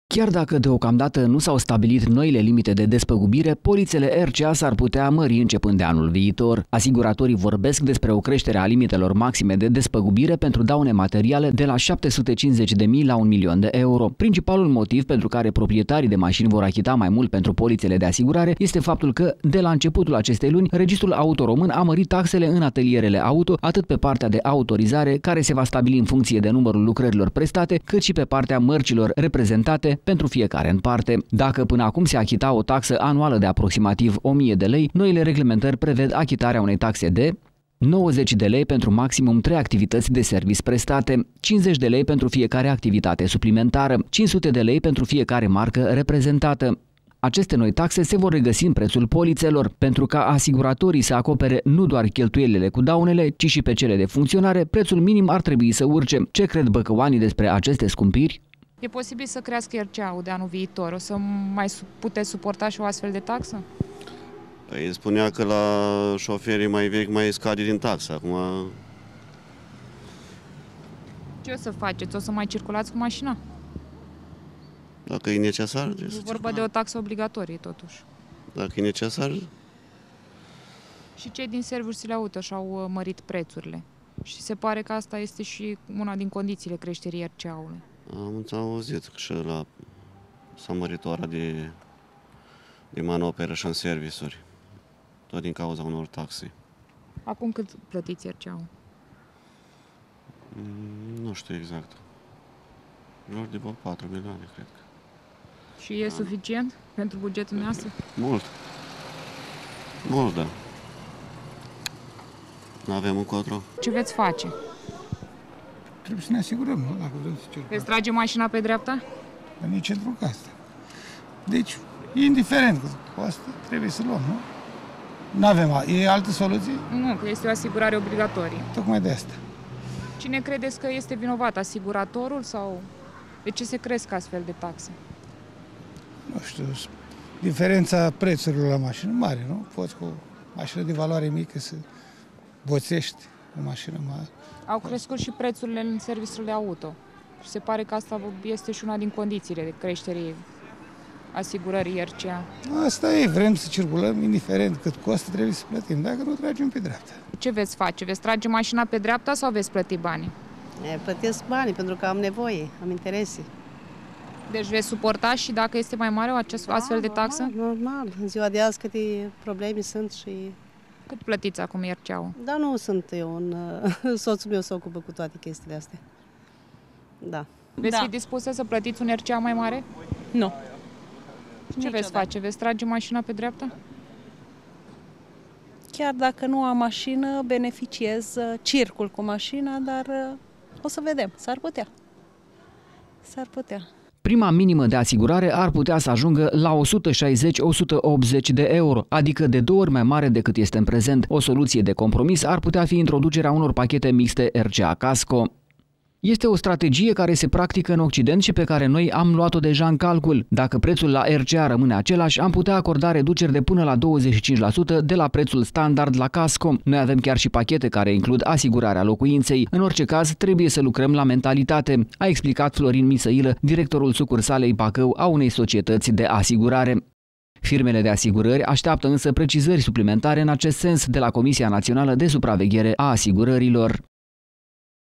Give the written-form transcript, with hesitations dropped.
Chiar dacă deocamdată nu s-au stabilit noile limite de despăgubire, polițele RCA s-ar putea mări începând de anul viitor. Asiguratorii vorbesc despre o creștere a limitelor maxime de despăgubire pentru daune materiale de la 750.000 la 1 milion de euro. Principalul motiv pentru care proprietarii de mașini vor achita mai mult pentru polițele de asigurare este faptul că, de la începutul acestei luni, Registrul Auto Român a mărit taxele în atelierele auto, atât pe partea de autorizare, care se va stabili în funcție de numărul lucrărilor prestate, cât și pe partea mărcilor reprezentate pentru fiecare în parte. Dacă până acum se achita o taxă anuală de aproximativ 1000 de lei, noile reglementări preved achitarea unei taxe de 90 de lei pentru maximum 3 activități de serviciu prestate, 50 de lei pentru fiecare activitate suplimentară, 500 de lei pentru fiecare marcă reprezentată. Aceste noi taxe se vor regăsi în prețul polițelor. Pentru ca asiguratorii să acopere nu doar cheltuielile cu daunele, ci și pe cele de funcționare, prețul minim ar trebui să urce. Ce cred băcăoanii despre aceste scumpiri? E posibil să crească RCA-ul de anul viitor. O să mai puteți suporta și o astfel de taxă? Păi spunea că la șoferii mai vechi mai scade din taxă. Acum... Ce o să faceți? O să mai circulați cu mașina? Dacă e necesar... E vorba de o taxă obligatorie, totuși. Dacă e necesar... Și cei din serviciile auto și-au mărit prețurile. Și se pare că asta este și una din condițiile creșterii RCA-ului. Am auzit că și la s-a mărit ora de manoperă și în servisuri, tot din cauza unor taxe. Acum cât plătiți RCA-ul? Nu știu exact. Lor de 4 milioane, cred că. Și e suficient pentru bugetul nostru? Mult. Mult, da. Nu avem încotro. Ce veți face? Trebuie să ne asigurăm, nu? Dacă vrem să circulăm. Veți trage mașina pe dreapta? Dar nici într-o casă. Deci, indiferent cu asta, trebuie să luăm, nu? Nu avem e altă soluție? Nu, că este o asigurare obligatorie. Tocmai de asta. Cine credeți că este vinovat? Asiguratorul sau de ce se cresc astfel de taxe? Nu știu, diferența prețurilor la mașină mare, nu? Poți cu o mașină de valoare mică să boțești o mașină mare. Au crescut și prețurile în serviciile auto. Și se pare că asta este și una din condițiile de creștere asigurării RCA. Asta e, vrem să circulăm, indiferent cât costă, trebuie să plătim. Dacă nu, tragem pe dreapta. Ce veți face? Veți trage mașina pe dreapta sau veți plăti banii? Plătesc banii pentru că am nevoie, am interese. Deci veți suporta și dacă este mai mare astfel de taxă? Normal. În ziua de azi câte probleme sunt și... Cât plătiți acum RCA-ul? Dar nu sunt eu, soțul meu se ocupă cu toate chestiile astea. Da. Veți fi dispusă să plătiți un RCA mai mare? Nu. Ce veți face? Veți trage mașina pe dreapta? Chiar dacă nu am mașină, beneficiez, circul cu mașina, dar o să vedem. S-ar putea. S-ar putea. Prima minimă de asigurare ar putea să ajungă la 160-180 de euro, adică de 2 ori mai mare decât este în prezent. O soluție de compromis ar putea fi introducerea unor pachete mixte RCA Casco. Este o strategie care se practică în Occident și pe care noi am luat-o deja în calcul. Dacă prețul la RCA rămâne același, am putea acorda reduceri de până la 25% de la prețul standard la Casco. Noi avem chiar și pachete care includ asigurarea locuinței. În orice caz, trebuie să lucrăm la mentalitate, a explicat Florin Misăilă, directorul sucursalei Bacău a unei societăți de asigurare. Firmele de asigurări așteaptă însă precizări suplimentare în acest sens de la Comisia Națională de Supraveghere a Asigurărilor.